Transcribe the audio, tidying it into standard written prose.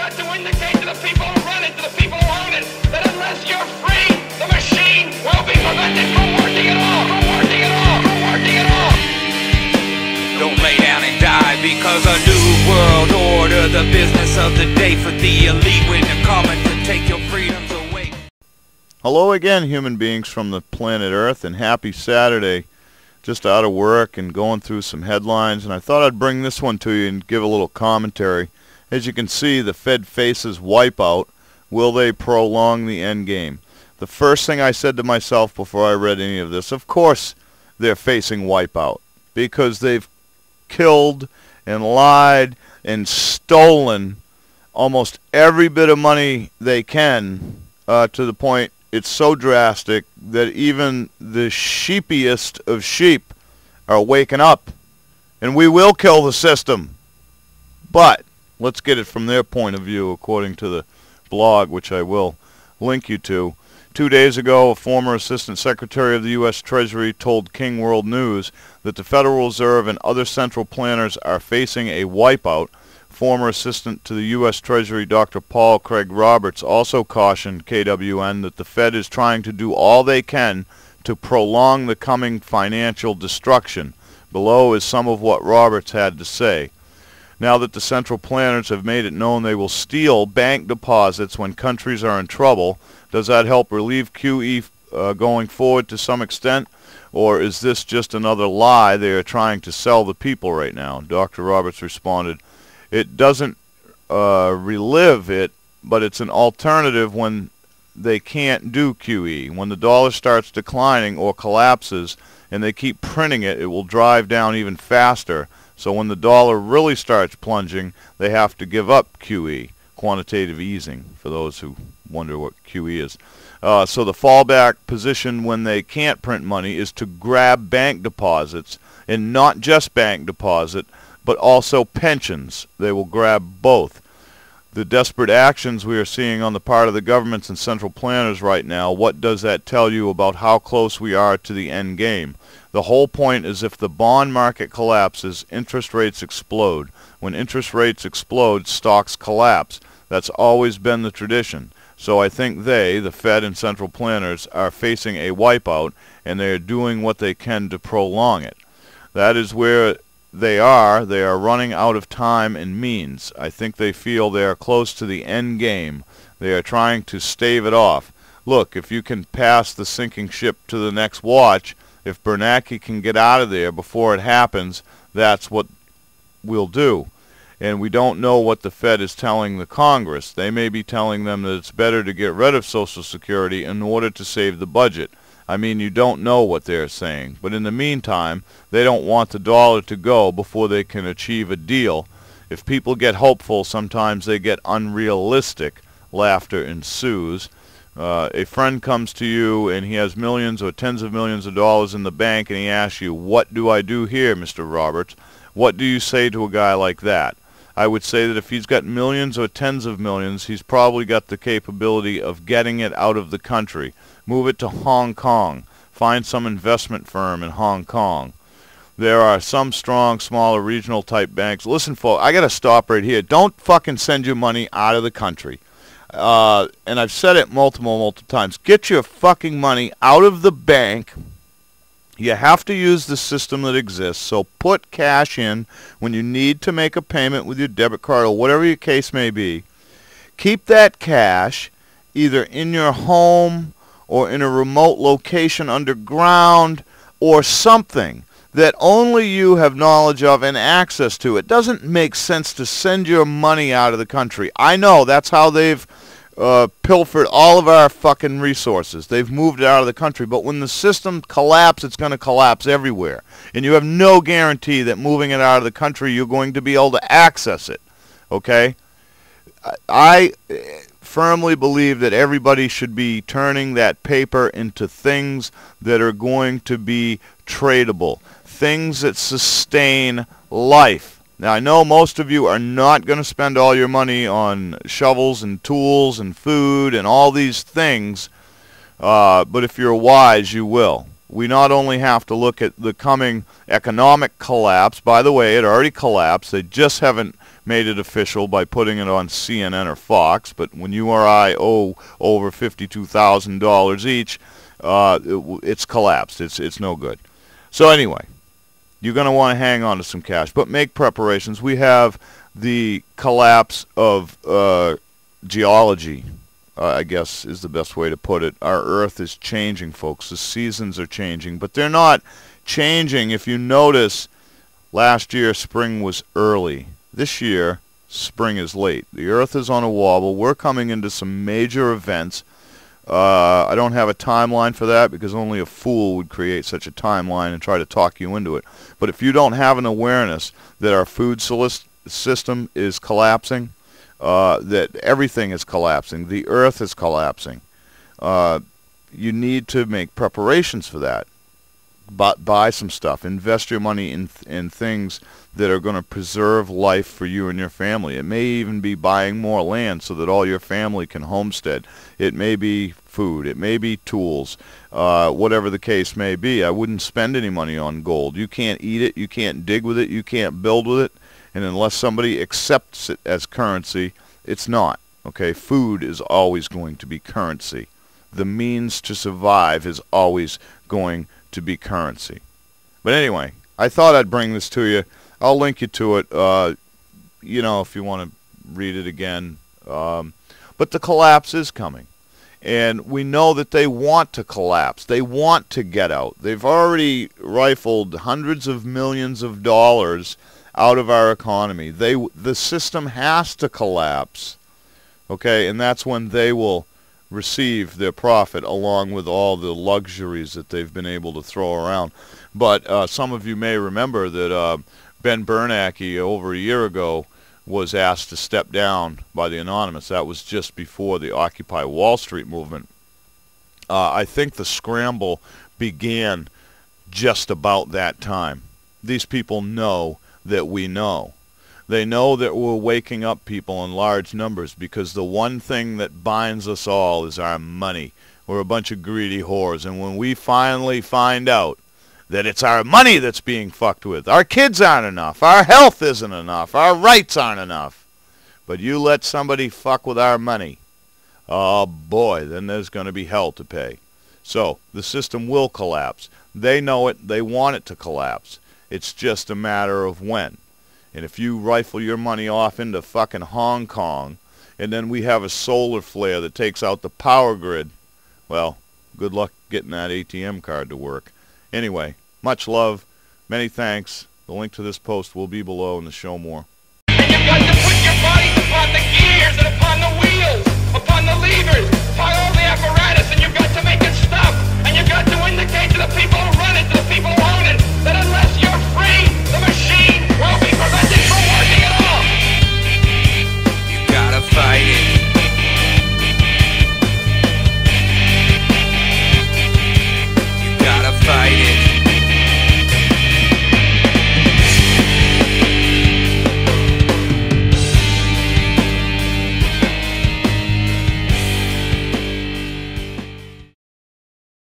got to indicate to the people who run it, to the people who own it, that unless you're free, the machine will be prevented from working at all, from working at all, from working at all. Don't lay down and die because a new world order, the business of the day for the elite, when they're coming to take your freedoms away. Hello again, human beings from the planet Earth, and happy Saturday. Just out of work and going through some headlines, and I thought I'd bring this one to you and give a little commentary. As you can see, the Fed faces wipeout. Will they prolong the end game? The first thing I said to myself before I read any of this, of course they're facing wipeout, because they've killed and lied and stolen almost every bit of money they can, to the point it's so drastic that even the sheepiest of sheep are waking up. And we will kill the system. But let's get it from their point of view, according to the blog, which I will link you to. 2 days ago, a former Assistant Secretary of the U.S. Treasury told King World News that the Federal Reserve and other central planners are facing a wipeout. Former Assistant to the U.S. Treasury Dr. Paul Craig Roberts also cautioned KWN that the Fed is trying to do all they can to prolong the coming financial destruction. Below is some of what Roberts had to say. Now that the central planners have made it known they will steal bank deposits when countries are in trouble, does that help relieve QE going forward to some extent? Or is this just another lie they are trying to sell the people right now? Dr. Roberts responded, it doesn't relive it, but it's an alternative when they can't do QE. When the dollar starts declining or collapses and they keep printing it, it will drive down even faster. So when the dollar really starts plunging, they have to give up QE, quantitative easing, for those who wonder what QE is. So the fallback position when they can't print money is to grab bank deposits, and not just bank deposit, but also pensions. They will grab both. The desperate actions we are seeing on the part of the governments and central planners right now, what does that tell you about how close we are to the end game? The whole point is if the bond market collapses, interest rates explode. When interest rates explode, stocks collapse. That's always been the tradition. So I think they, the Fed and central planners, are facing a wipeout, and they are doing what they can to prolong it. That is where they are running out of time and means. I think they feel they are close to the end game. They are trying to stave it off. Look, if you can pass the sinking ship to the next watch, if Bernanke can get out of there before it happens, that's what we'll do. And we don't know what the Fed is telling the Congress. They may be telling them that it's better to get rid of Social Security in order to save the budget. I mean, you don't know what they're saying. But in the meantime, they don't want the dollar to go before they can achieve a deal. If people get hopeful, sometimes they get unrealistic. Laughter ensues. A friend comes to you and he has millions or tens of millions of dollars in the bank, and he asks you, what do I do here, Mr. Roberts? What do you say to a guy like that? I would say that if he's got millions or tens of millions, he's probably got the capability of getting it out of the country. Move it to Hong Kong. Find some investment firm in Hong Kong. There are some strong, smaller, regional type banks. Listen, folks, I got to stop right here. Don't fucking send your money out of the country. And I've said it multiple times. Get your fucking money out of the bank. You have to use the system that exists. So put cash in when you need to make a payment with your debit card or whatever your case may be. Keep that cash either in your home or in a remote location underground or something that only you have knowledge of and access to. It doesn't make sense to send your money out of the country. I know that's how they've pilfered all of our fucking resources. They've moved it out of the country. But when the system collapses, it's going to collapse everywhere. And you have no guarantee that moving it out of the country, you're going to be able to access it. Okay? I firmly believe that everybody should be turning that paper into things that are going to be tradable. Things that sustain life. Now, I know most of you are not going to spend all your money on shovels and tools and food and all these things, but if you're wise, you will. We not only have to look at the coming economic collapse. By the way, it already collapsed. They just haven't made it official by putting it on CNN or Fox, but when you or I owe over $52,000 each, it's collapsed. It's no good. So anyway, you're going to want to hang on to some cash, but make preparations. We have the collapse of geology, I guess is the best way to put it. Our Earth is changing, folks. The seasons are changing, but they're not changing. If you notice, last year spring was early. This year spring is late. The Earth is on a wobble. We're coming into some major events. I don't have a timeline for that because only a fool would create such a timeline and try to talk you into it. But if you don't have an awareness that our food system is collapsing, that everything is collapsing, the Earth is collapsing, you need to make preparations for that. But buy some stuff. Invest your money in things that are going to preserve life for you and your family. It may even be buying more land so that all your family can homestead. It may be food. It may be tools. Whatever the case may be. I wouldn't spend any money on gold. You can't eat it. You can't dig with it. You can't build with it. And unless somebody accepts it as currency, it's not. Okay? Food is always going to be currency. The means to survive is always going to be currency. But anyway, I thought I'd bring this to you. I'll link you to it, you know, if you want to read it again. But the collapse is coming. And we know that they want to collapse. They want to get out. They've already rifled hundreds of millions of dollars out of our economy. The system has to collapse. Okay, and that's when they will receive their profit along with all the luxuries that they've been able to throw around. But some of you may remember that Ben Bernanke over a year ago was asked to step down by the Anonymous. That was just before the Occupy Wall Street movement. I think the scramble began just about that time. These people know that we know. They know that we're waking up people in large numbers because the one thing that binds us all is our money. We're a bunch of greedy whores. And when we finally find out that it's our money that's being fucked with, our kids aren't enough, our health isn't enough, our rights aren't enough, but you let somebody fuck with our money, oh boy, then there's going to be hell to pay. So the system will collapse. They know it. They want it to collapse. It's just a matter of when. And if you rifle your money off into fucking Hong Kong, and then we have a solar flare that takes out the power grid, well, good luck getting that ATM card to work. Anyway, much love, many thanks. The link to this post will be below in the show more.